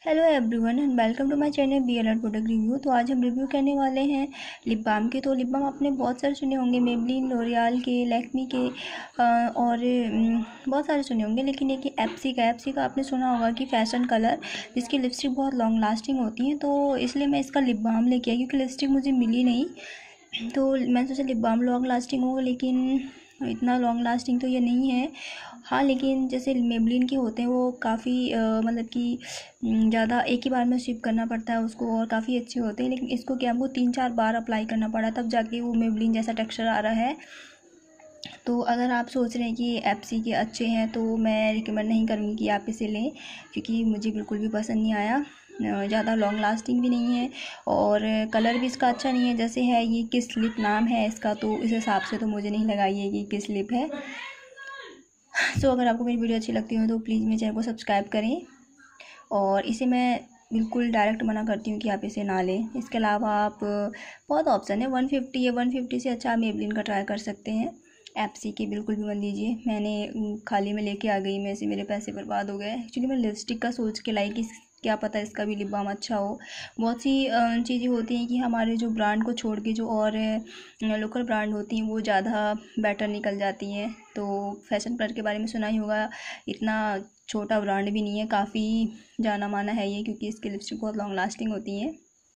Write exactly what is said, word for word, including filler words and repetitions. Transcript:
Hello everyone and welcome to my channel B L R product review. तो आज हम review करने वाले हैं लिप बाम के। तो लिप बाम आपने बहुत सारे सुने होंगे, मेबलिन, लोरियल के, लैक्मी के अ, और अम, बहुत सारे सुने होंगे। लेकिन एक एप्सी का एप्सी का आपने सुना होगा कि फैशन कलर, जिसकी लिपस्टिक बहुत लॉन्ग लास्टिंग होती है। तो इसलिए मैं इसका लिप बाम लेके आई, क्योंकि लिपस्टिक मुझे मिली नहीं। तो मैंने सोचा लिप बाम लॉन्ग लास्टिंग होगा, लेकिन इतना लॉन्ग लास्टिंग तो ये नहीं है। हाँ, लेकिन जैसे मेबलिन के होते हैं वो काफ़ी मतलब कि ज़्यादा एक ही बार में स्विप करना पड़ता है उसको, और काफ़ी अच्छे होते हैं। लेकिन इसको क्या, हमको तीन चार बार अप्लाई करना पड़ा तब जाके वो मेबलिन जैसा टेक्सचर आ रहा है। तो अगर आप सोच रहे हैं कि एप्सी के अच्छे हैं तो मैं रिकमेंड नहीं करूँगी कि आप इसे लें, क्योंकि मुझे बिल्कुल भी पसंद नहीं आया। ज़्यादा लॉन्ग लास्टिंग भी नहीं है और कलर भी इसका अच्छा नहीं है। जैसे है ये किस लिप नाम है इसका, तो इस हिसाब से तो मुझे नहीं लगा ये कि किस लिप है। सो अगर आपको मेरी वीडियो अच्छी लगती हो तो प्लीज़ मेरे चैनल को सब्सक्राइब करें। और इसे मैं बिल्कुल डायरेक्ट मना करती हूँ कि आप इसे ना लें। इसके अलावा आप बहुत ऑप्शन है, वन फिफ्टी है, वन फिफ्टी से अच्छा आप मेबलिन का ट्राई कर सकते हैं। एप्सी की बिल्कुल भी मत लीजिए। मैंने खाली में लेके आ गई, मैं से मेरे पैसे बर्बाद हो गए। एक्चुअली मैं लिपस्टिक का सोच के लाई कि क्या पता इसका भी लिप बाम अच्छा हो। बहुत सी चीज़ें होती हैं कि हमारे जो ब्रांड को छोड़ के जो और लोकल ब्रांड होती हैं वो ज़्यादा बेटर निकल जाती हैं। तो फैशन कलर के बारे में सुना ही होगा, इतना छोटा ब्रांड भी नहीं है, काफ़ी जाना माना है ये, क्योंकि इसकी लिपस्टिक बहुत लॉन्ग लास्टिंग होती है।